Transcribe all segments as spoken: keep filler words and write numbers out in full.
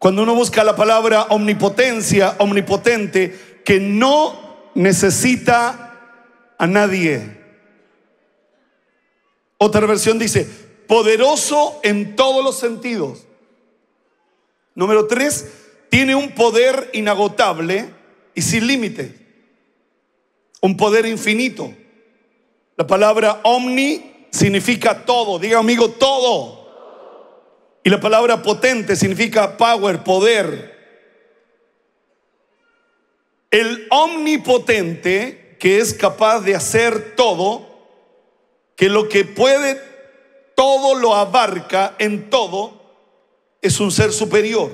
Cuando uno busca la palabra omnipotencia, omnipotente, que no necesita a nadie. Otra versión dice, poderoso en todos los sentidos. Número tres, tiene un poder inagotable y sin límite. Un poder infinito. La palabra omni significa todo. Diga amigo, todo. Y la palabra potente significa power, poder. El omnipotente, que es capaz de hacer todo, que lo que puede, todo lo abarca en todo, es un ser superior.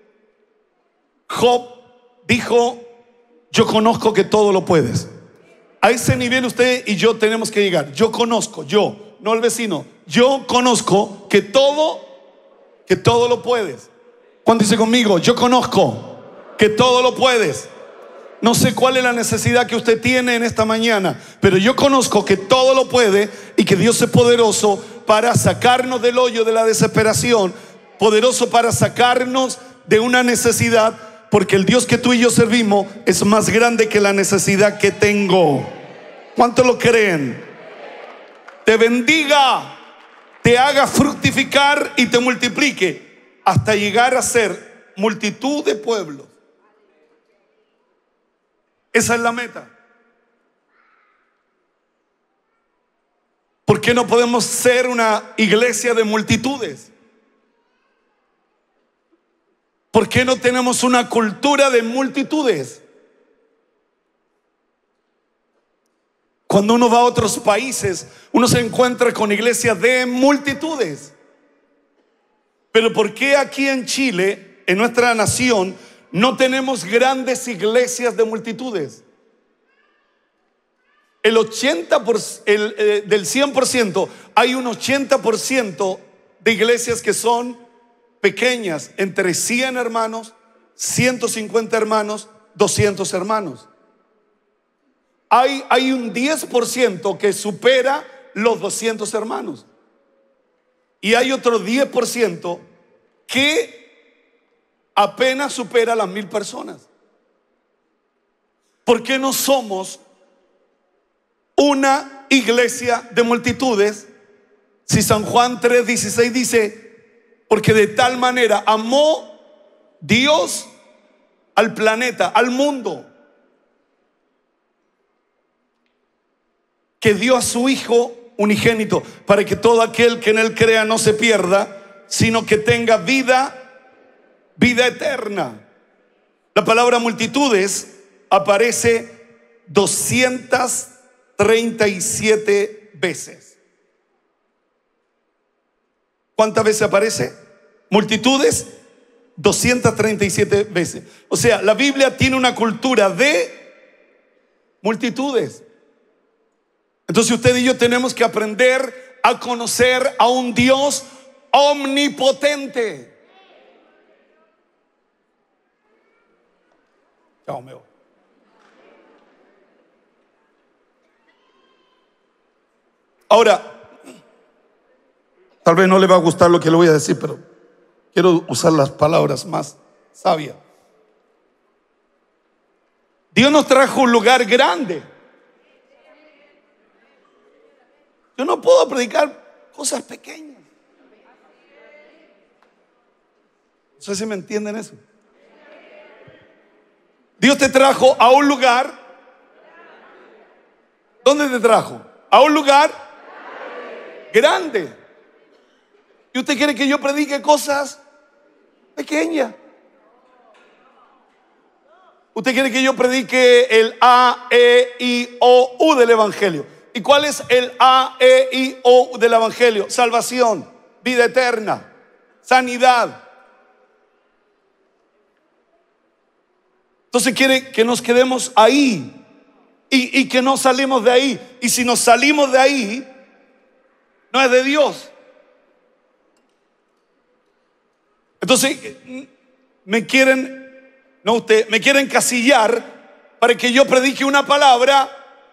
Job dijo, yo conozco que todo lo puedes. A ese nivel usted y yo tenemos que llegar. Yo conozco, yo, no el vecino. Yo conozco que todo, que todo lo puedes. ¿Cuánto dice conmigo? Yo conozco que todo lo puedes. No sé cuál es la necesidad que usted tiene en esta mañana, pero yo conozco que todo lo puede y que Dios es poderoso para sacarnos del hoyo de la desesperación, poderoso para sacarnos de una necesidad, porque el Dios que tú y yo servimos es más grande que la necesidad que tengo. ¿Cuántos lo creen? Te bendiga, te haga fructificar y te multiplique hasta llegar a ser multitud de pueblos. Esa es la meta. ¿Por qué no podemos ser una iglesia de multitudes? ¿Por qué no tenemos una cultura de multitudes? Cuando uno va a otros países, uno se encuentra con iglesias de multitudes. Pero ¿por qué aquí en Chile, en nuestra nación, no tenemos grandes iglesias de multitudes? El ochenta por ciento, el, eh, del cien por ciento, hay un ochenta por ciento de iglesias que son pequeñas, entre cien hermanos, ciento cincuenta hermanos, doscientos hermanos. Hay, hay un diez por ciento que supera los doscientos hermanos. Y hay otro diez por ciento que apenas supera las mil personas. ¿Por qué no somos una iglesia de multitudes? Si San Juan tres dieciséis dice, porque de tal manera amó Dios al planeta, al mundo, que dio a su Hijo unigénito, para que todo aquel que en él crea no se pierda, sino que tenga vida, vida eterna. La palabra multitudes aparece doscientas treinta y siete veces. ¿Cuántas veces aparece? Multitudes, doscientas treinta y siete veces. O sea, la Biblia tiene una cultura de multitudes. Entonces usted y yo tenemos que aprender a conocer a un Dios omnipotente. Chao, me voy. Ahora, tal vez no le va a gustar lo que le voy a decir, pero quiero usar las palabras más sabias. Dios nos trajo un lugar grande. Yo no puedo predicar cosas pequeñas. No sé si me entienden eso. Dios te trajo a un lugar. ¿Dónde te trajo? A un lugar grande. ¿Y usted quiere que yo predique cosas pequeñas? ¿Usted quiere que yo predique el A, E, I, O, U del Evangelio? ¿Y cuál es el A, E, I, O del Evangelio? Salvación, vida eterna, sanidad. Entonces quiere que nos quedemos ahí y, y que no salimos de ahí. Y si nos salimos de ahí, no es de Dios. Entonces me quieren, no usted, me quieren encasillar para que yo predique una palabra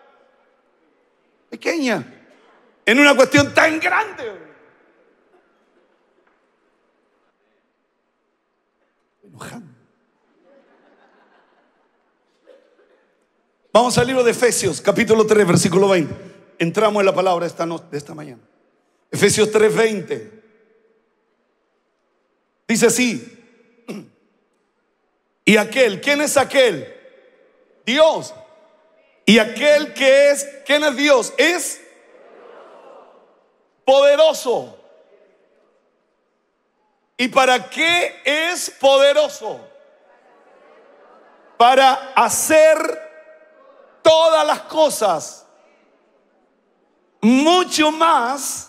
pequeña en una cuestión tan grande. empujan. Vamos al libro de Efesios, capítulo tres, versículo veinte. Entramos en la palabra esta noche, de esta mañana. Efesios tres, veinte. Dice así: y aquel, ¿quién es aquel? Dios. Y aquel que es, ¿quién es Dios? Es poderoso. ¿Y para qué es poderoso? Para hacer todas las cosas mucho más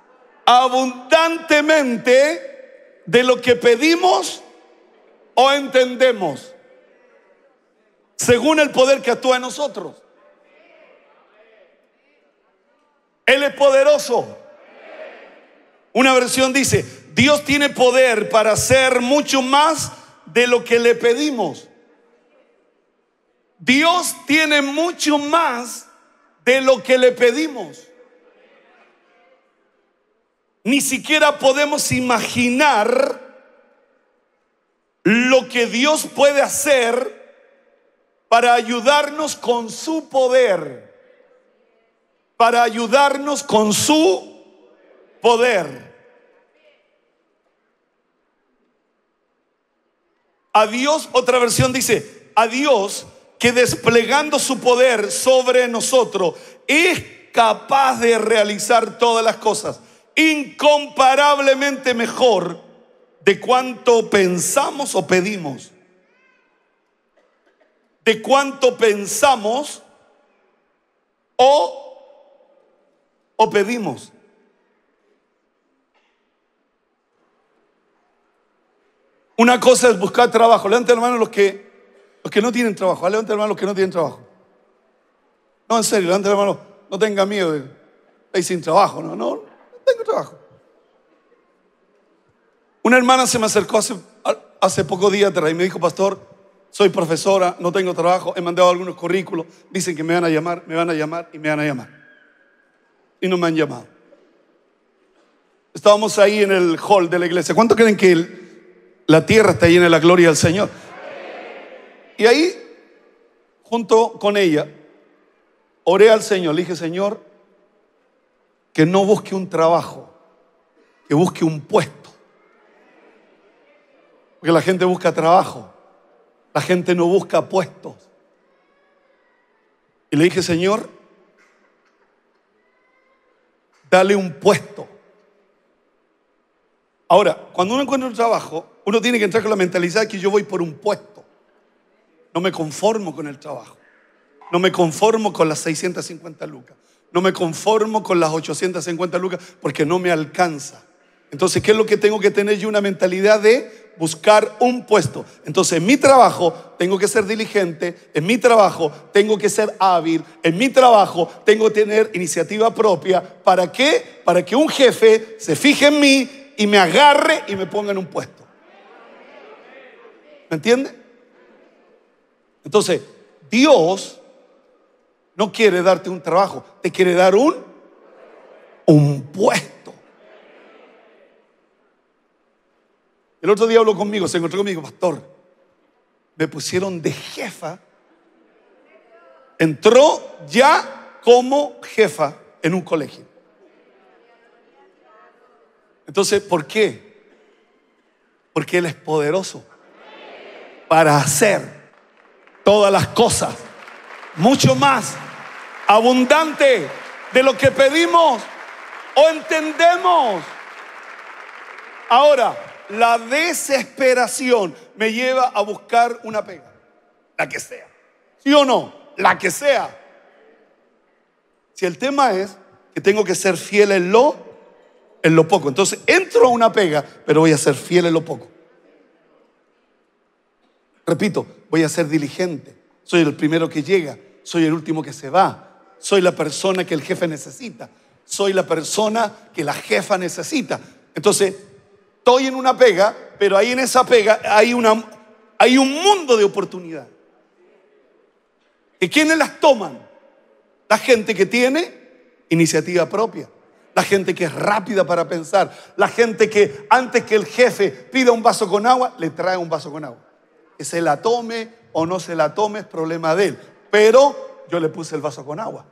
abundantemente de lo que pedimos o entendemos, según el poder que actúa en nosotros. Él es poderoso. Una versión dice: Dios tiene poder para hacer mucho más de lo que le pedimos. Dios tiene mucho más de lo que le pedimos. Ni siquiera podemos imaginar lo que Dios puede hacer para ayudarnos con su poder. Para ayudarnos con su poder. A Dios, otra versión dice: a Dios que desplegando su poder sobre nosotros es capaz de realizar todas las cosas incomparablemente mejor de cuanto pensamos o pedimos. De cuanto pensamos o o pedimos. Una cosa es buscar trabajo. Levanten hermanos los que los que no tienen trabajo. Levanten hermanos los que no tienen trabajo. No, en serio, levanten hermanos, no tenga miedo de estar sin trabajo. No, no, no tengo trabajo. Una hermana se me acercó hace, hace pocos días atrás y me dijo: pastor, soy profesora, no tengo trabajo, he mandado algunos currículos, dicen que me van a llamar, me van a llamar y me van a llamar. Y no me han llamado. Estábamos ahí en el hall de la iglesia. ¿Cuánto creen que el, la tierra está llena de la gloria del Señor? Y ahí, junto con ella, oré al Señor. Le dije: Señor, que no busque un trabajo, que busque un puesto. Porque la gente busca trabajo, la gente no busca puestos. Y le dije: Señor, dale un puesto. Ahora, cuando uno encuentra un trabajo, uno tiene que entrar con la mentalidad de que yo voy por un puesto. No me conformo con el trabajo. No me conformo con las seiscientas cincuenta lucas. No me conformo con las ochocientas cincuenta lucas porque no me alcanza. Entonces, ¿qué es lo que tengo que tener yo? Una mentalidad de buscar un puesto. Entonces, en mi trabajo tengo que ser diligente, en mi trabajo tengo que ser hábil, en mi trabajo tengo que tener iniciativa propia. ¿Para qué? Para que un jefe se fije en mí y me agarre y me ponga en un puesto. ¿Me entiende? Entonces, Dios no quiere darte un trabajo, te quiere dar un, un puesto. El otro día habló conmigo, se encontró conmigo: pastor, me pusieron de jefa. Entró ya como jefa en un colegio. Entonces, ¿por qué? Porque Él es poderoso para hacer todas las cosas mucho más abundante de lo que pedimos o entendemos. Ahora, la desesperación me lleva a buscar una pega, la que sea. ¿Sí o no? La que sea. Si el tema es que tengo que ser fiel en lo, en lo poco, entonces entro a una pega, pero voy a ser fiel en lo poco. Repito, voy a ser diligente. Soy el primero que llega, soy el último que se va. Soy la persona que el jefe necesita. Soy la persona que la jefa necesita. Entonces, estoy en una pega, pero ahí en esa pega hay, una, hay un mundo de oportunidad. ¿Y quiénes las toman? La gente que tiene iniciativa propia. la gente que es rápida para pensar, la gente que antes que el jefe pida un vaso con agua, le trae un vaso con agua. Que se la tome o no se la tome es problema de él. Pero yo le puse el vaso con agua.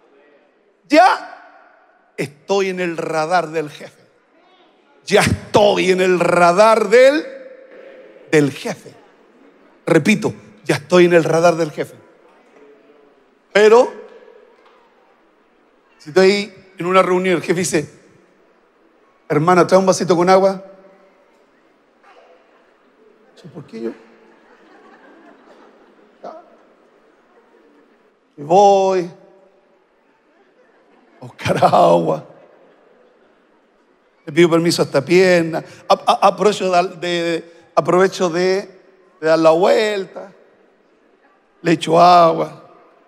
Ya estoy en el radar del jefe. Ya estoy en el radar del, del jefe. Repito, ya estoy en el radar del jefe. Pero, si estoy en una reunión, el jefe dice, hermana, trae un vasito con agua. ¿Por qué yo? Y voy a buscar agua. Le pido permiso a esta pierna. A, a, aprovecho, de, de, aprovecho de, de dar la vuelta. Le echo agua.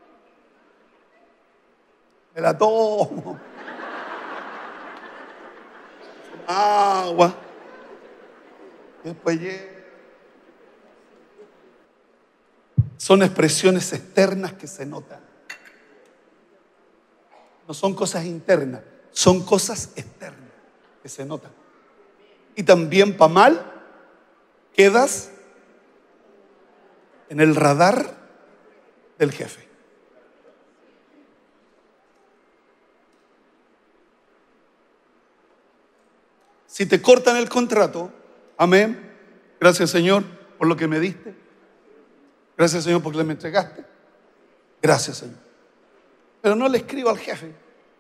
Me la tomo. Agua. Y después llego. Son expresiones externas que se notan. No son cosas internas, son cosas externas que se notan. Y también, para mal, quedas en el radar del jefe. Si te cortan el contrato, amén, gracias Señor por lo que me diste. Gracias Señor porque me entregaste. Gracias Señor. Pero no le escribo al jefe.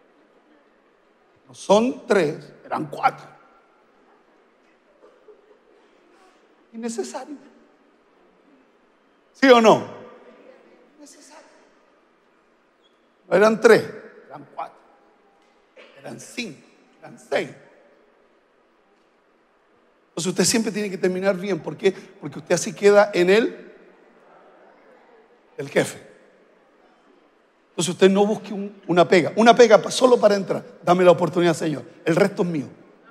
No son tres, eran cuatro. Innecesario. ¿Sí o no? Innecesario. No eran tres, eran cuatro. Eran cinco, eran seis. Entonces usted siempre tiene que terminar bien. ¿Por qué? Porque usted así queda en él. El jefe. Entonces usted no busque un, una pega. Una pega solo para entrar. Dame la oportunidad, Señor. El resto es mío.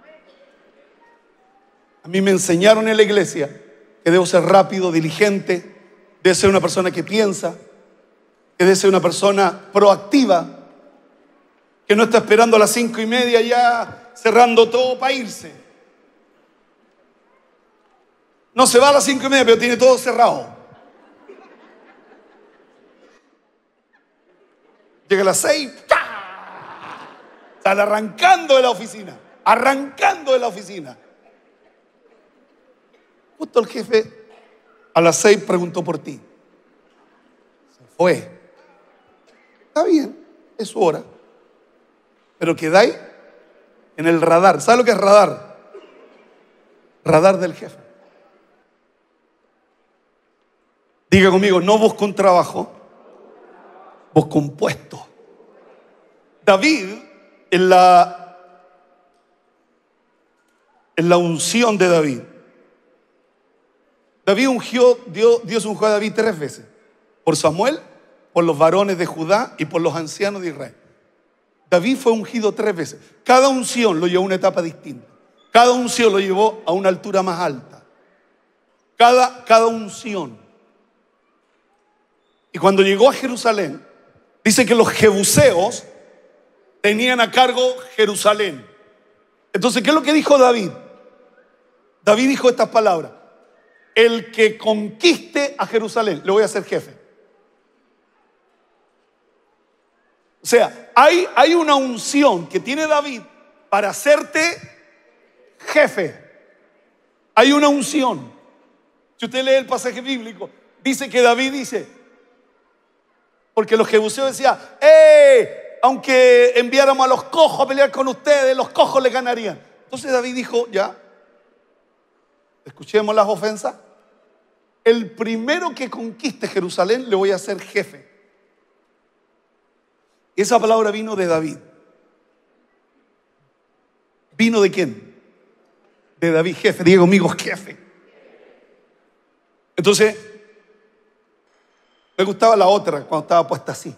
A mí me enseñaron en la iglesia que debo ser rápido, diligente, debo ser una persona que piensa, que debe ser una persona proactiva, que no está esperando a las cinco y media ya cerrando todo para irse. No se va a las cinco y media, pero tiene todo cerrado. Llega a las seis, ¡tá! Sale arrancando de la oficina, arrancando de la oficina. Justo el jefe a las seis preguntó por ti. Se fue. Está bien, es su hora. Pero quedáis en el radar. ¿Sabe lo que es radar? Radar del jefe. Diga conmigo, no busco un trabajo. Busco un puesto. David, en la, en la unción de David, David ungió, Dios, Dios ungió a David tres veces. Por Samuel, por los varones de Judá y por los ancianos de Israel. David fue ungido tres veces. Cada unción lo llevó a una etapa distinta. Cada unción lo llevó a una altura más alta. Cada, cada unción. Y cuando llegó a Jerusalén, dice que los jebuseos tenían a cargo Jerusalén. Entonces, ¿qué es lo que dijo David? David dijo estas palabras: el que conquiste a Jerusalén, le voy a hacer jefe. O sea, hay, hay una unción que tiene David para hacerte jefe. Hay una unción. Si usted lee el pasaje bíblico, dice que David dice, porque los jebuseos decían, ¡eh! Aunque enviáramos a los cojos a pelear con ustedes, los cojos les ganarían. Entonces David dijo, ya, escuchemos las ofensas. El primero que conquiste Jerusalén le voy a hacer jefe. Y esa palabra vino de David. ¿Vino de quién? De David, jefe. Diga conmigo, jefe. Entonces, me gustaba la otra cuando estaba puesta así.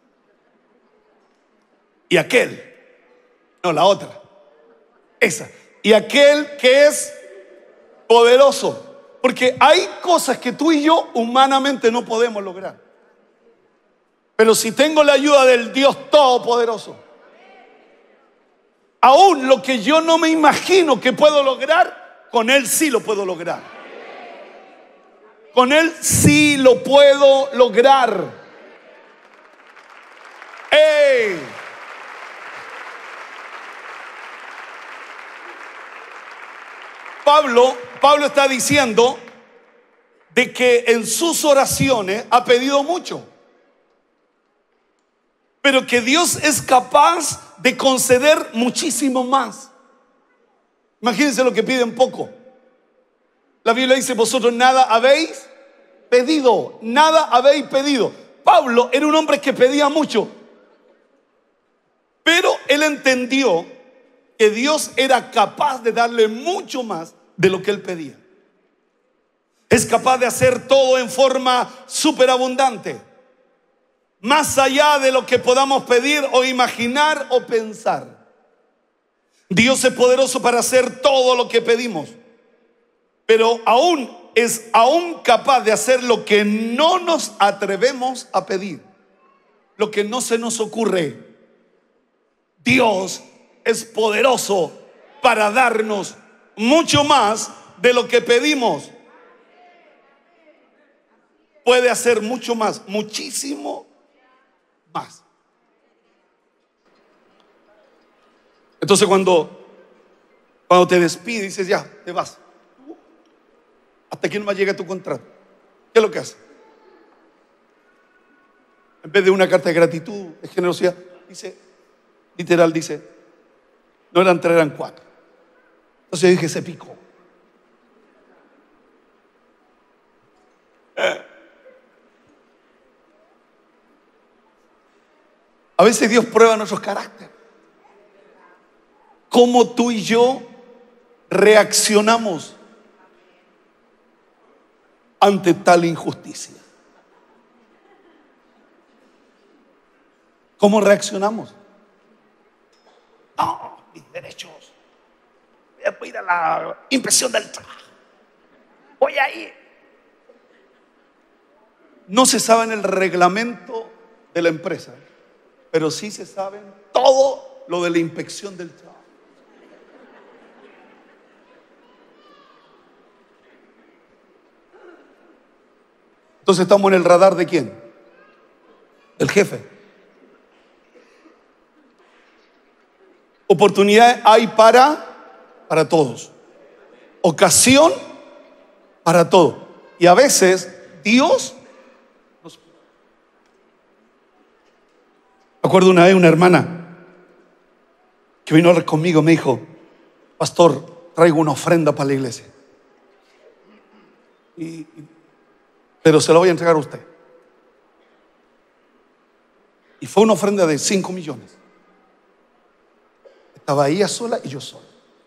Y aquel, no, la otra, esa. Y aquel que es poderoso. Porque hay cosas que tú y yo humanamente no podemos lograr. Pero si tengo la ayuda del Dios Todopoderoso, Aún lo que yo no me imagino que puedo lograr, con Él sí lo puedo lograr. Con Él sí lo puedo lograr. ¡Ey! Pablo, Pablo está diciendo de que en sus oraciones ha pedido mucho, pero que Dios es capaz de conceder muchísimo más. Imagínense lo que piden poco. La Biblia dice: vosotros nada habéis pedido, nada habéis pedido. Pablo era un hombre que pedía mucho, pero él entendió que Dios era capaz de darle mucho más de lo que él pedía. Es capaz de hacer todo en forma superabundante, más allá de lo que podamos pedir o imaginar o pensar. Dios es poderoso para hacer todo lo que pedimos, pero aún es aún capaz de hacer lo que no nos atrevemos a pedir, lo que no se nos ocurre. Dios es poderoso para darnos mucho más de lo que pedimos. Puede hacer mucho más, muchísimo más. Entonces cuando, cuando te despide, dices: ya, te vas. Hasta que no más llega tu contrato. ¿Qué es lo que hace? En vez de una carta de gratitud, de generosidad, dice, literal dice, no eran tres, eran cuatro. Entonces yo dije: se picó. A veces Dios prueba nuestros caracteres. Cómo tú y yo reaccionamos ante tal injusticia. ¿Cómo reaccionamos? No, mis derechos. Voy a ir a la impresión del trabajo. Voy a ir. No se sabe en el reglamento de la empresa, pero sí se sabe todo lo de la inspección del trabajo. Entonces estamos en el radar ¿de quién? Del jefe. Oportunidad hay para para todos. Ocasión para todo. Y a veces Dios nos... Me acuerdo una vez una hermana que vino a hablar conmigo, me dijo: pastor, traigo una ofrenda para la iglesia. Y, y, pero se la voy a entregar a usted. Y fue una ofrenda de cinco millones. Estaba ella sola y yo sola.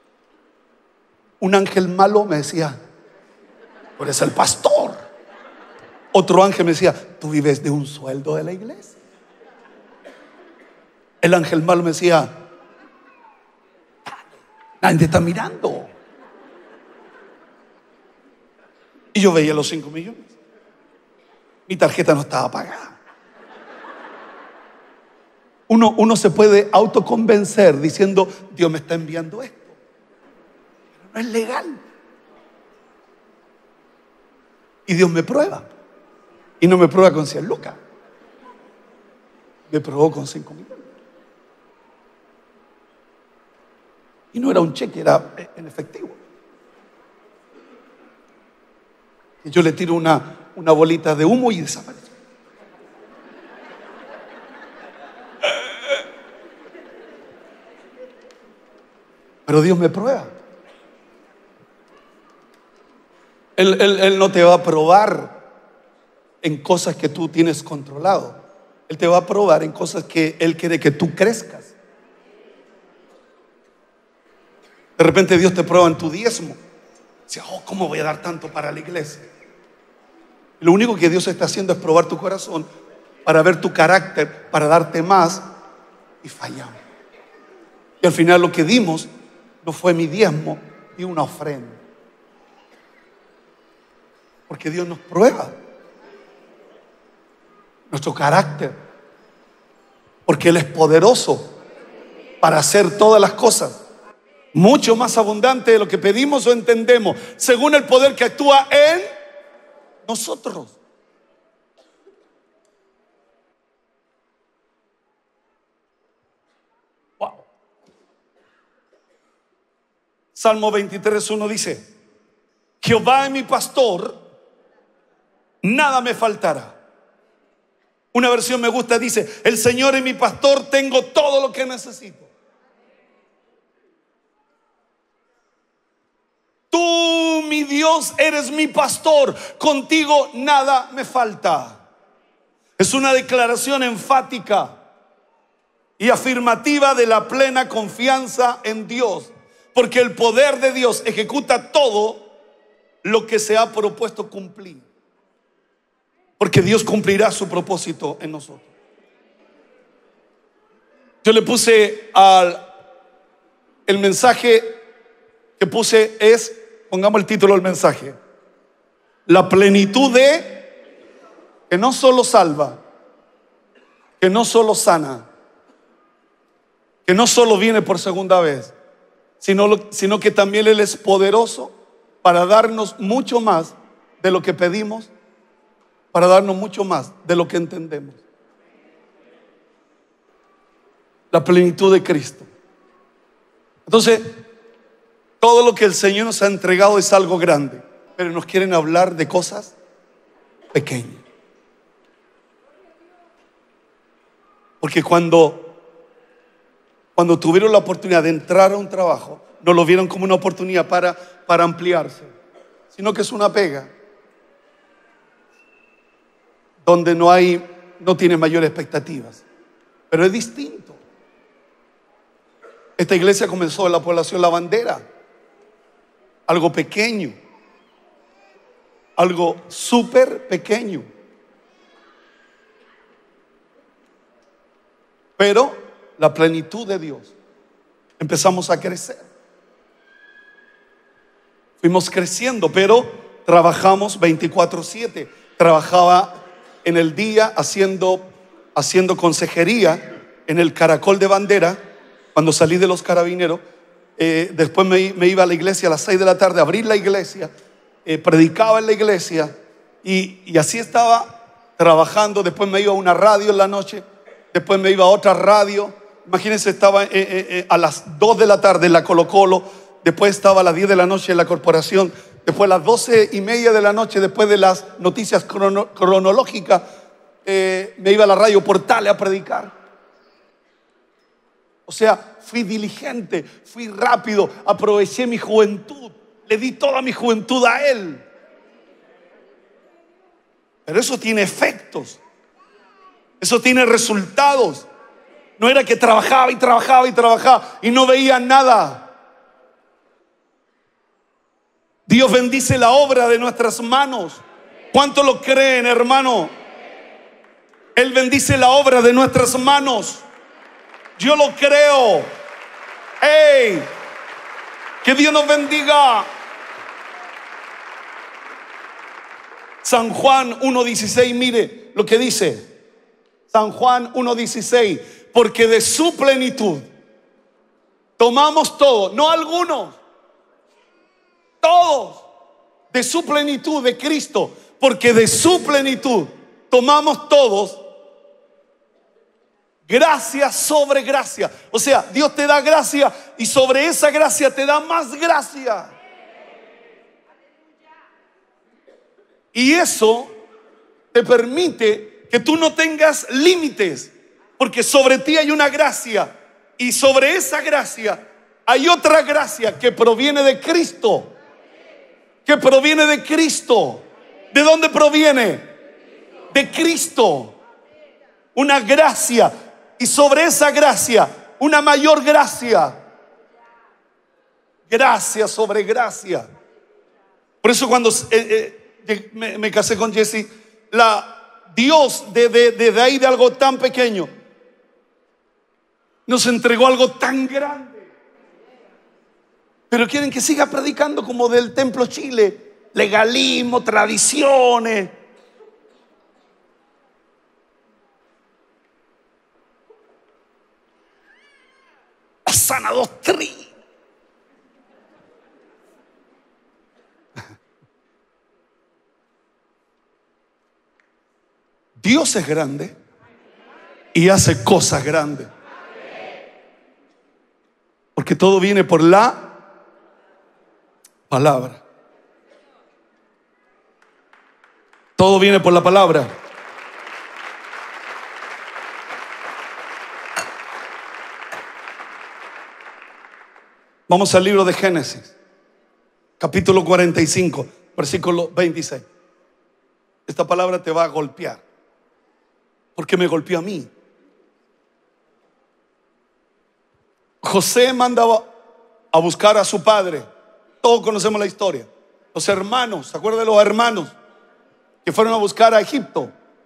Un ángel malo me decía: tú eres el pastor. Otro ángel me decía: tú vives de un sueldo de la iglesia. El ángel malo me decía: nadie te está mirando. Y yo veía los cinco millones. Mi tarjeta no estaba pagada. Uno, uno se puede autoconvencer diciendo: Dios me está enviando esto. Pero no es legal. Y Dios me prueba. Y no me prueba con cien lucas. Me probó con cinco millones. Y no era un cheque, era en efectivo. Y yo le tiro una, una bolita de humo y desaparece. Pero Dios me prueba. Él, él, él no te va a probar en cosas que tú tienes controlado. Él te va a probar en cosas que Él quiere que tú crezcas. De repente Dios te prueba en tu diezmo. Dice: oh, ¿cómo voy a dar tanto para la iglesia? Lo único que Dios está haciendo es probar tu corazón para ver tu carácter, para darte más, y fallamos. Y al final lo que dimos no fue mi diezmo, ni una ofrenda. Porque Dios nos prueba nuestro carácter, porque Él es poderoso para hacer todas las cosas, mucho más abundante de lo que pedimos o entendemos, según el poder que actúa en nosotros. Wow. Salmo veintitrés uno dice: Jehová es mi pastor, nada me faltará. Una versión me gusta, dice: el Señor es mi pastor, tengo todo lo que necesito. Tú, mi Dios, eres mi pastor, contigo nada me falta. Es una declaración enfática y afirmativa de la plena confianza en Dios, porque el poder de Dios ejecuta todo lo que se ha propuesto cumplir, porque Dios cumplirá su propósito en nosotros. Yo le puse al el mensaje que puse es, pongamos el título del mensaje: la plenitud de, que no solo salva, que no solo sana, que no solo viene por segunda vez, sino, sino que también Él es poderoso para darnos mucho más de lo que pedimos, para darnos mucho más de lo que entendemos. La plenitud de Cristo. Entonces, todo lo que el Señor nos ha entregado es algo grande, pero nos quieren hablar de cosas pequeñas. Porque cuando, cuando tuvieron la oportunidad de entrar a un trabajo, no lo vieron como una oportunidad para, para ampliarse, sino que es una pega donde no hay, no tiene mayores expectativas. Pero es distinto. Esta iglesia comenzó en la población La Bandera, algo pequeño, algo súper pequeño, pero la plenitud de Dios. Empezamos a crecer, fuimos creciendo, pero trabajamos veinticuatro siete. Trabajaba en el día haciendo, haciendo consejería en el Caracol de Bandera. Cuando salí de los carabineros, eh, después me, me iba a la iglesia a las seis de la tarde, a abrir la iglesia, eh, predicaba en la iglesia y, y así estaba trabajando. Después me iba a una radio en la noche, después me iba a otra radio. Imagínense, estaba eh, eh, eh, a las dos de la tarde en la Colo Colo, después estaba a las diez de la noche en la Corporación, después a las doce y media de la noche, después de las noticias crono, cronológicas, eh, me iba a la radio Portales a predicar. O sea, fui diligente, fui rápido, aproveché mi juventud, le di toda mi juventud a Él. Pero eso tiene efectos, eso tiene resultados. No era que trabajaba y trabajaba y trabajaba y no veía nada. Dios bendice la obra de nuestras manos. ¿Cuánto lo creen, hermano? Él bendice la obra de nuestras manos. Yo lo creo. ¡Hey! Que Dios nos bendiga. San Juan uno dieciséis, mire lo que dice. San Juan uno dieciséis: porque de su plenitud tomamos todo, no algunos, todos, de su plenitud de Cristo, porque de su plenitud tomamos todos gracia sobre gracia. O sea, Dios te da gracia y sobre esa gracia te da más gracia. Y eso te permite que tú no tengas límites, porque sobre ti hay una gracia y sobre esa gracia hay otra gracia que proviene de Cristo. Que proviene de Cristo. ¿De dónde proviene? De Cristo. Una gracia. Y sobre esa gracia, una mayor gracia. Gracia sobre gracia. Por eso cuando eh, eh, me, me casé con Jessie, la Dios de, de, de, de ahí de algo tan pequeño nos entregó algo tan grande. Pero quieren que siga predicando como del Templo Chile, legalismo, tradiciones. sana doctrina. Dios es grande y hace cosas grandes. Porque todo viene por la palabra. Todo viene por la palabra. Vamos al libro de Génesis, capítulo cuarenta y cinco, versículo veintiséis. Esta palabra te va a golpear, porque me golpeó a mí. José mandaba a buscar a su padre. Todos conocemos la historia. Los hermanos, ¿se acuerdan de los hermanos que fueron a buscar a Egipto?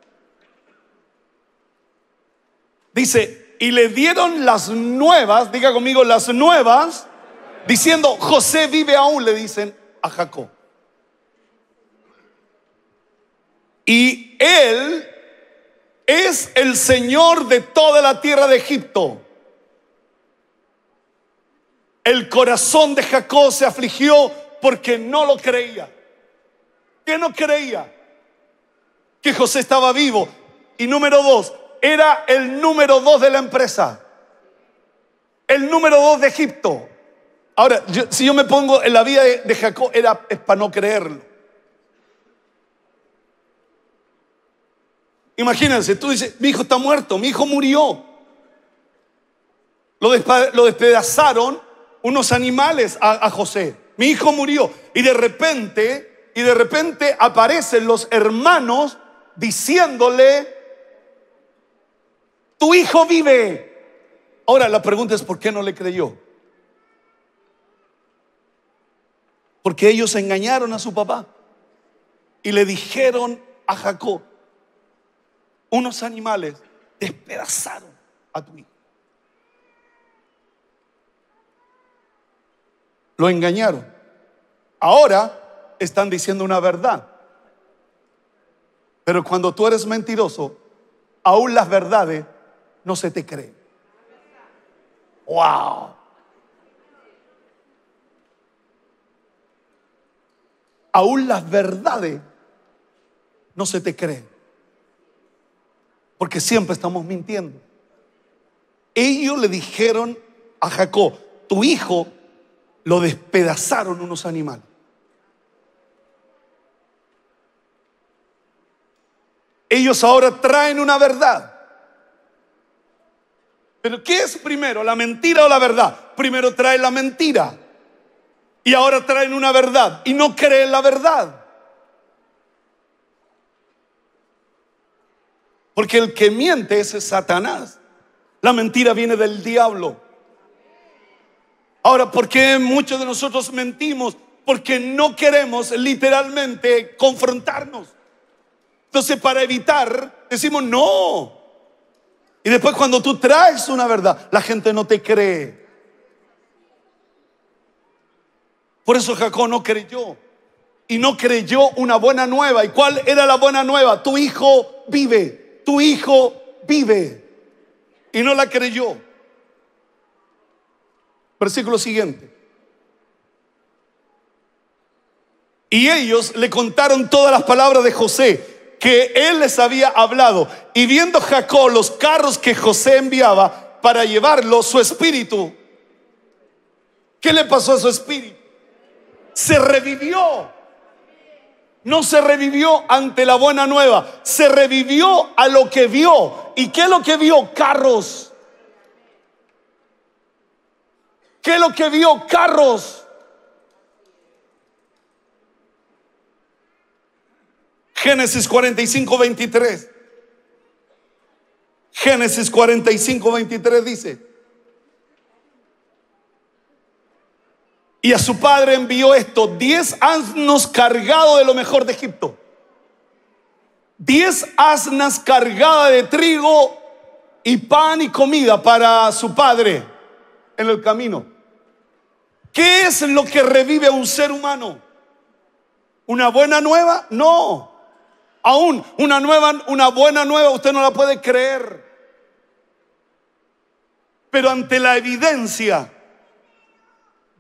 Dice, y le dieron las nuevas, diga conmigo, las nuevas, diciendo, José vive aún, le dicen a Jacob. Y él es el Señor de toda la tierra de Egipto. El corazón de Jacob se afligió porque no lo creía. ¿Qué no creía? Que José estaba vivo. Y número dos, era el número dos de la empresa, el número dos de Egipto. Ahora, yo, si yo me pongo en la vida de, de Jacob, era es para no creerlo. Imagínense, tú dices, mi hijo está muerto, mi hijo murió. Lo, despa, lo despedazaron unos animales a, a José. Mi hijo murió. Y de repente, y de repente aparecen los hermanos diciéndole, tu hijo vive. Ahora la pregunta es, ¿por qué no le creyó? Porque ellos engañaron a su papá y le dijeron a Jacob, unos animales despedazaron a tu hijo. Lo engañaron. Ahora están diciendo una verdad. Pero cuando tú eres mentiroso, aún las verdades no se te creen. Wow. Aún las verdades no se te creen. Porque siempre estamos mintiendo. Ellos le dijeron a Jacob, tu hijo lo despedazaron unos animales. Ellos ahora traen una verdad. Pero ¿qué es primero, la mentira o la verdad? Primero traen la mentira y ahora traen una verdad y no creen la verdad. Porque el que miente es Satanás. La mentira viene del diablo. Ahora, ¿por qué muchos de nosotros mentimos? Porque no queremos literalmente confrontarnos. Entonces, para evitar, decimos no. Y después cuando tú traes una verdad, la gente no te cree. Por eso Jacob no creyó. Y no creyó una buena nueva. ¿Y cuál era la buena nueva? Tu hijo vive. Tu hijo vive. Y no la creyó. Versículo siguiente. Y ellos le contaron todas las palabras de José que él les había hablado. Y viendo Jacob los carros que José enviaba para llevarlo, su espíritu, ¿qué le pasó a su espíritu? Se revivió. No se revivió ante la buena nueva, se revivió a lo que vio. ¿Y qué es lo que vio? Carros. ¿Qué es lo que vio? Carros. Génesis cuarenta y cinco, veintitrés. Génesis cuarenta y cinco, veintitrés dice: y a su padre envió esto, diez asnos cargados de lo mejor de Egipto. Diez asnas cargadas de trigo y pan y comida para su padre en el camino. ¿Qué es lo que revive a un ser humano? ¿Una buena nueva? No. Aún una nueva, una buena nueva usted no la puede creer. Pero ante la evidencia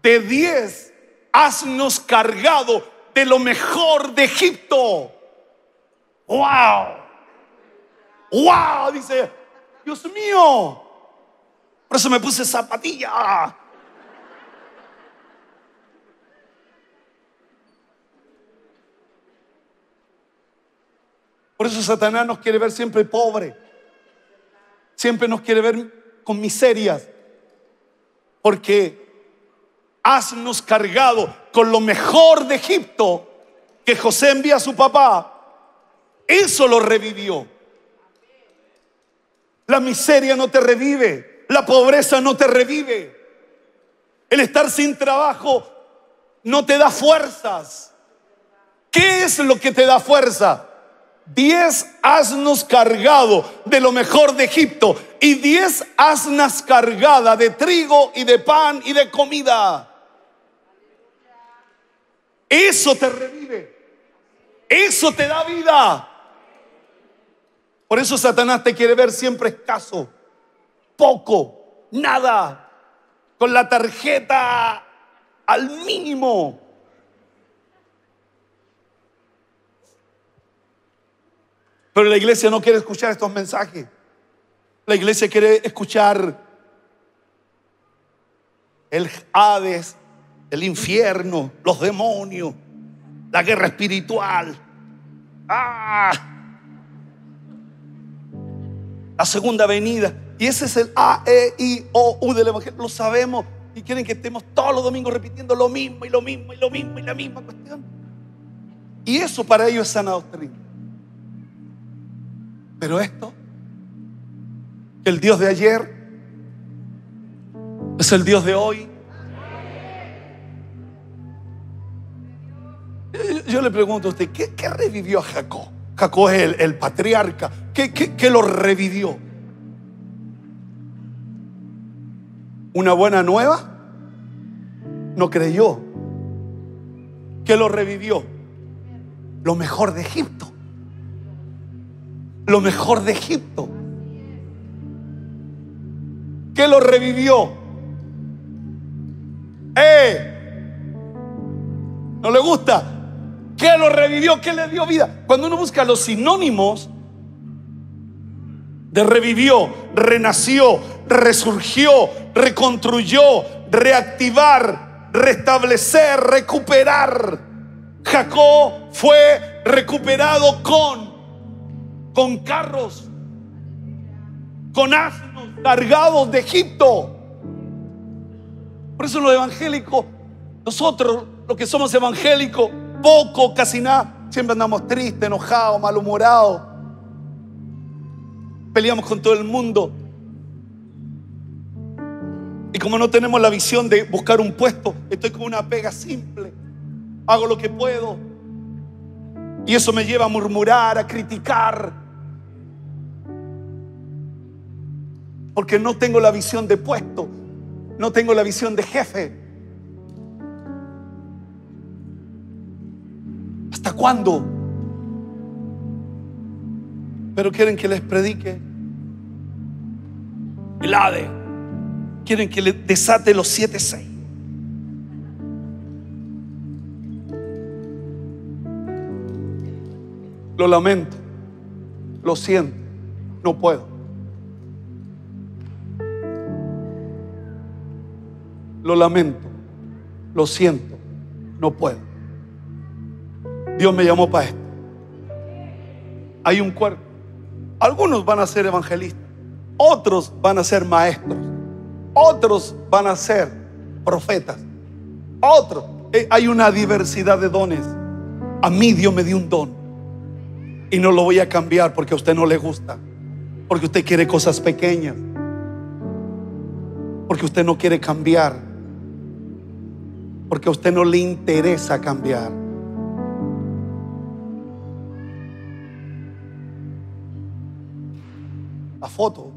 de diez asnos cargado de lo mejor de Egipto. ¡Wow! ¡Wow! Dice, Dios mío. Por eso me puse zapatilla. Por eso Satanás nos quiere ver siempre pobre. Siempre nos quiere ver con miserias. Porque asnos cargado con lo mejor de Egipto que José envía a su papá, eso lo revivió. La miseria no te revive, la pobreza no te revive, el estar sin trabajo no te da fuerzas. ¿Qué es lo que te da fuerza? Diez asnos cargados de lo mejor de Egipto y diez asnas cargadas de trigo y de pan y de comida. Eso te revive, eso te da vida. Por eso Satanás te quiere ver siempre escaso, poco, nada, con la tarjeta al mínimo. Pero la iglesia no quiere escuchar estos mensajes. La iglesia quiere escuchar el Hades, el infierno, los demonios, la guerra espiritual. ¡Ah! La segunda venida. Y ese es el A, E, I, O, U del evangelio. Lo sabemos. Y quieren que estemos todos los domingos repitiendo lo mismo y lo mismo y lo mismo y la misma cuestión. Y eso para ellos es sana doctrina. Pero esto, que el Dios de ayer es el Dios de hoy. Yo le pregunto a usted, ¿qué, qué revivió a Jacob? Jacob es el, el patriarca. ¿Qué, qué, qué lo revivió? ¿Una buena nueva? No creyó. ¿Qué lo revivió? Lo mejor de Egipto. Lo mejor de Egipto. ¿Qué lo revivió? ¡Eh! ¿No le gusta? ¿Qué lo revivió? ¿Qué le dio vida? Cuando uno busca los sinónimos de revivió, renació, resurgió, reconstruyó, reactivar, restablecer, recuperar. Jacob fue recuperado con con carros, con asnos cargados de Egipto. Por eso los evangélicos, nosotros los que somos evangélicos, poco, casi nada, siempre andamos tristes, enojados, malhumorados, peleamos con todo el mundo. Y como no tenemos la visión de buscar un puesto, estoy con una pega simple, hago lo que puedo, y eso me lleva a murmurar, a criticar, porque no tengo la visión de puesto, no tengo la visión de jefe. ¿Hasta cuándo? Pero quieren que les predique el Hades, quieren que les desate los siete seis. Lo lamento, lo siento, no puedo. Lo lamento, lo siento, no puedo. Dios me llamó para esto. Hay un cuerpo. Algunos van a ser evangelistas, otros van a ser maestros, otros van a ser profetas, otros. Eh, hay una diversidad de dones. A mí Dios me dio un don y no lo voy a cambiar porque a usted no le gusta, porque usted quiere cosas pequeñas, porque usted no quiere cambiar, porque a usted no le interesa cambiar. La foto.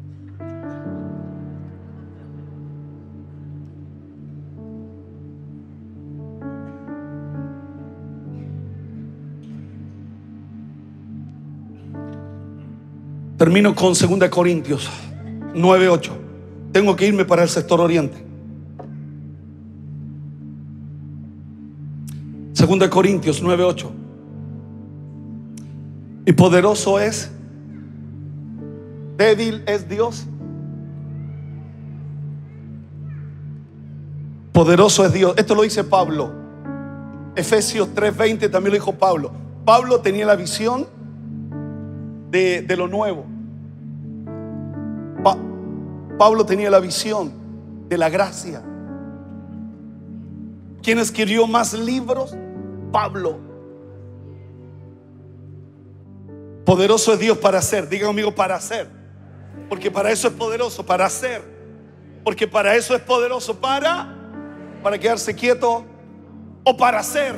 Termino con segunda Corintios nueve ocho. Tengo que irme para el sector oriente. Segunda de Corintios nueve ocho. Y poderoso es, débil es Dios. Poderoso es Dios. Esto lo dice Pablo. Efesios tres veinte también lo dijo Pablo. Pablo tenía la visión de, de lo nuevo. Pa- Pablo tenía la visión de la gracia. ¿Quién escribió más libros? Pablo. Poderoso es Dios para hacer. Diga conmigo, para hacer. Porque para eso es poderoso, para hacer. Porque para eso es poderoso, para Para quedarse quieto o para hacer.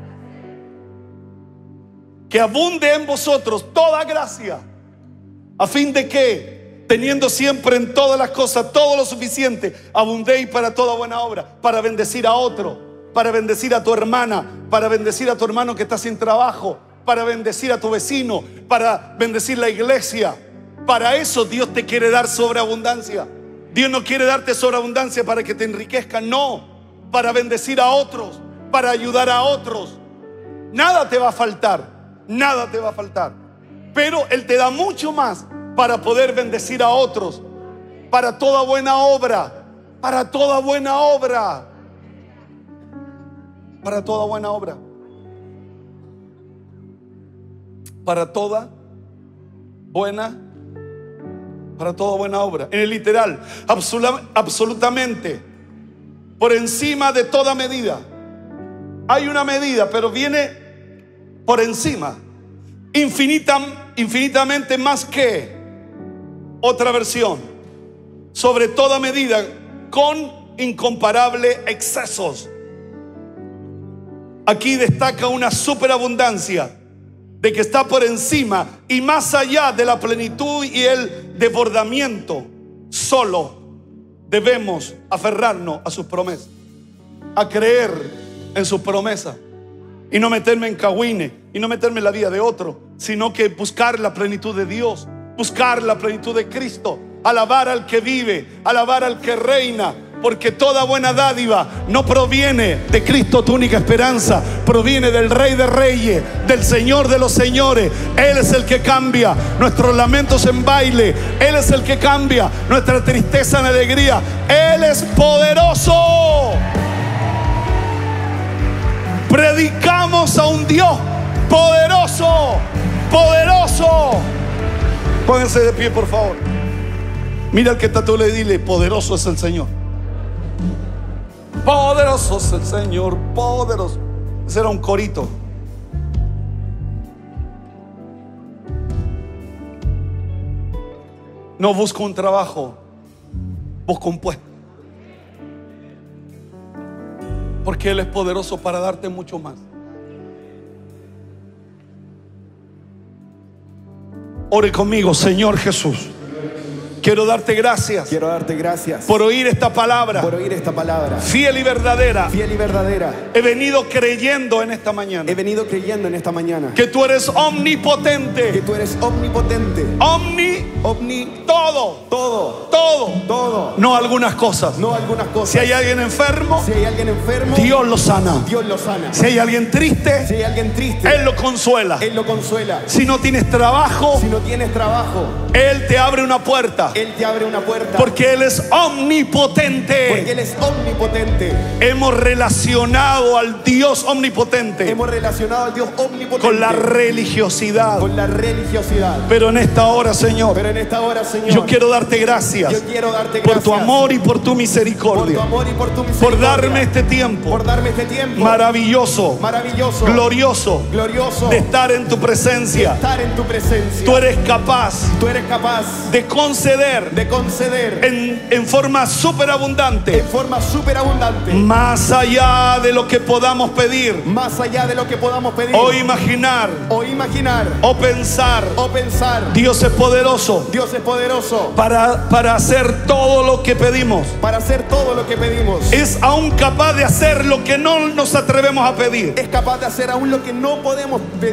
Que abunde en vosotros toda gracia, a fin de que, teniendo siempre en todas las cosas todo lo suficiente, abundéis para toda buena obra, para bendecir a otro, para bendecir a tu hermana, para bendecir a tu hermano que está sin trabajo, para bendecir a tu vecino, para bendecir la iglesia. Para eso Dios te quiere dar sobreabundancia. Dios no quiere darte sobreabundancia para que te enriquezcan, no, para bendecir a otros, para ayudar a otros. Nada te va a faltar, nada te va a faltar. Pero Él te da mucho más para poder bendecir a otros, para toda buena obra, para toda buena obra, para toda buena obra, para toda buena, para toda buena obra. En el literal, absolut- absolutamente. Por encima de toda medida. Hay una medida, pero viene por encima. Infinita, infinitamente más que. Otra versión. Sobre toda medida, con incomparable excesos. Aquí destaca una superabundancia de que está por encima y más allá de la plenitud y el desbordamiento. Solo debemos aferrarnos a sus promesas, a creer en sus promesas y no meterme en cagüines y no meterme en la vida de otro, sino que buscar la plenitud de Dios, buscar la plenitud de Cristo, alabar al que vive, alabar al que reina, porque toda buena dádiva no proviene de Cristo, tu única esperanza, proviene del Rey de Reyes, del Señor de los Señores. Él es el que cambia nuestros lamentos en baile. Él es el que cambia nuestra tristeza en alegría. Él es poderoso. Predicamos a un Dios poderoso, poderoso. Pónganse de pie, por favor. Mira al que está a tu lado y dile: poderoso es el Señor. Poderoso es el Señor, poderoso. Ese era un corito. No busco un trabajo, busco un puesto, porque Él es poderoso para darte mucho más. Ore conmigo. Señor Jesús, quiero darte gracias. Quiero darte gracias por oír esta palabra. por oír esta palabra Fiel y verdadera. fiel y verdadera. He venido creyendo en esta mañana He venido creyendo en esta mañana que tú eres que omnipotente. tú eres omnipotente, Omni, omni, todo, todo, todo. todo, No algunas cosas. no algunas cosas. Si hay alguien enfermo, Si hay alguien enfermo, Dios lo sana. Dios lo sana. Si hay alguien Si triste, hay alguien triste, Él lo consuela. Él lo consuela. Si no tienes trabajo, Si no tienes trabajo, Él te abre una puerta, Él te abre una puerta, porque Él es omnipotente. porque Él es omnipotente. Hemos relacionado al Dios omnipotente Hemos relacionado al Dios omnipotente con la religiosidad. con la religiosidad. Pero en esta hora, Señor, Pero en esta hora, Señor, yo quiero darte gracias yo quiero darte por gracias tu amor y por tu por misericordia, tu amor y por tu por misericordia, darme este tiempo por darme este tiempo maravilloso, maravilloso, glorioso, glorioso, de estar en tu presencia. estar en tu presencia. Tú eres capaz Tú eres capaz de conceder de conceder en, en forma superabundante, en forma superabundante, más allá de lo que podamos pedir más allá de lo que podamos pedir o imaginar o imaginar o pensar. o pensar. Dios es poderoso Dios es poderoso para, para hacer todo lo que pedimos. para hacer todo lo que pedimos. Es aún capaz de hacer lo que no nos atrevemos a pedir. Es capaz de hacer aún lo que no podemos pedir.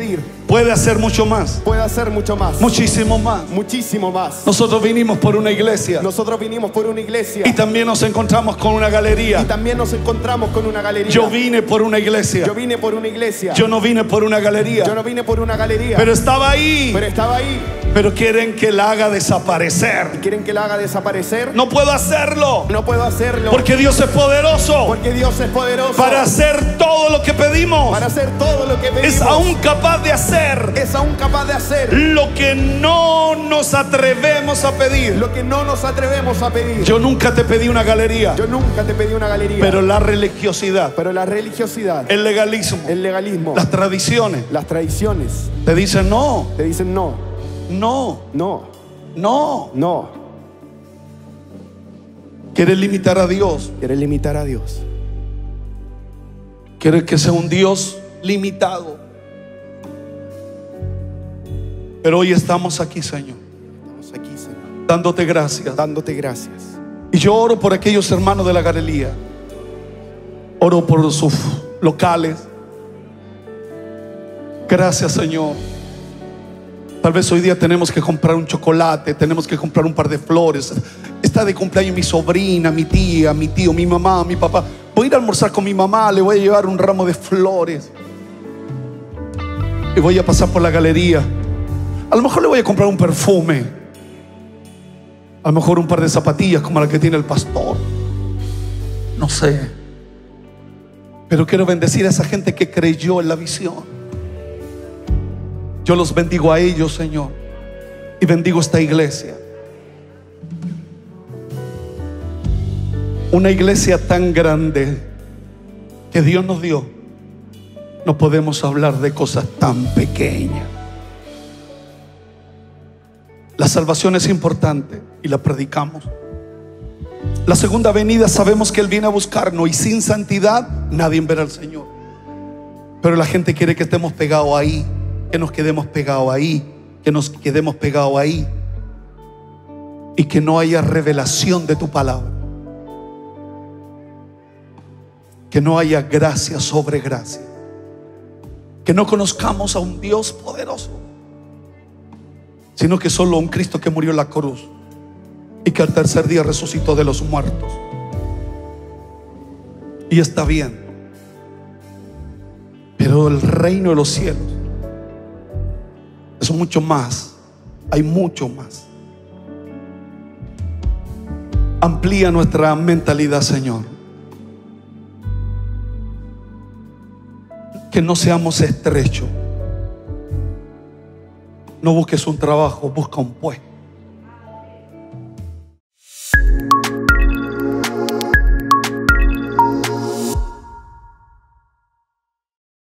puede hacer mucho más, puede hacer mucho más, muchísimo más. muchísimo más. Nosotros vinimos por una iglesia Nosotros vinimos por una iglesia y también nos encontramos con una galería. y también nos encontramos con una galería. Yo vine por una iglesia. Yo vine por una iglesia. Yo no vine por una galería. Yo no vine por una galería. Pero estaba ahí. Pero estaba ahí. Pero quieren que la haga desaparecer. ¿Quieren que la haga desaparecer? No puedo hacerlo. No puedo hacerlo. Porque Dios es poderoso Porque Dios es poderoso para hacer todo lo que pedimos. para hacer todo lo que pedimos. Es aún capaz de hacer Es aún capaz de hacer lo que no nos atrevemos a pedir. lo que no nos atrevemos a pedir. Yo nunca te pedí una galería, Yo nunca te pedí una galería. pero la religiosidad, Pero la religiosidad, el legalismo, el legalismo, las tradiciones las tradiciones te dicen no, te dicen no, no, no, no. no. Quieres limitar a Dios. Quieres limitar a Dios. Quieres que sea un Dios limitado. Pero hoy estamos aquí, Señor, Estamos aquí, Señor, dándote gracias. dándote gracias. Y yo oro por aquellos hermanos de la galería. Oro por sus locales. Gracias, Señor. Tal vez hoy día tenemos que comprar un chocolate, tenemos que comprar un par de flores. Está de cumpleaños mi sobrina, mi tía, mi tío, mi mamá, mi papá. Voy a ir a almorzar con mi mamá, le voy a llevar un ramo de flores. Y voy a pasar por la galería. A lo mejor le voy a comprar un perfume. A lo mejor un par de zapatillas como la que tiene el pastor. No sé. Pero quiero bendecir a esa gente que creyó en la visión. Yo los bendigo a ellos, Señor, y bendigo esta iglesia. Una iglesia tan grande que Dios nos dio. No podemos hablar de cosas tan pequeñas. La salvación es importante y la predicamos. La segunda venida sabemos que Él viene a buscarnos y sin santidad nadie verá al Señor. Pero la gente quiere que estemos pegados ahí, que nos quedemos pegados ahí, que nos quedemos pegados ahí y que no haya revelación de tu palabra, que no haya gracia sobre gracia, que no conozcamos a un Dios poderoso, sino que solo a un Cristo que murió en la cruz y que al tercer día resucitó de los muertos. Y está bien, pero el reino de los cielos es mucho más. Hay mucho más. Amplía nuestra mentalidad, Señor. Que no seamos estrechos. No busques un trabajo, busca un puesto.